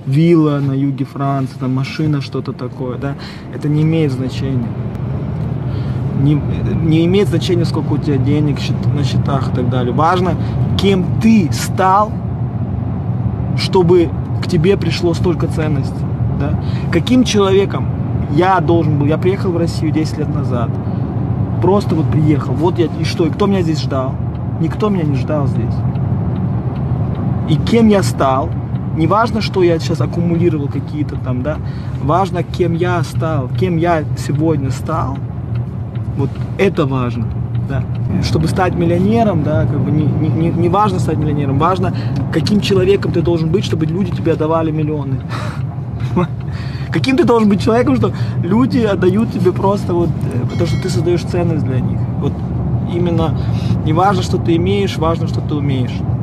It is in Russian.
вилла на юге Франции, там машина, что-то такое, да, это не имеет значения. Не имеет значения, сколько у тебя денег на счетах и так далее. Важно, кем ты стал, чтобы к тебе пришло столько ценностей. Да? Каким человеком я должен был. Я приехал в Россию 10 лет назад. Просто вот приехал. Вот я, и что? И кто меня здесь ждал? Никто меня не ждал здесь. И кем я стал? Не важно, что я сейчас аккумулировал какие-то там, да. Важно, кем я стал. Кем я сегодня стал. Вот это важно, да. Чтобы стать миллионером, да, как бы не важно стать миллионером, важно, каким человеком ты должен быть, чтобы люди тебе отдавали миллионы. Каким ты должен быть человеком, что люди отдают тебе просто вот, потому что ты создаешь ценность для них. Вот именно не важно, что ты имеешь, важно, что ты умеешь.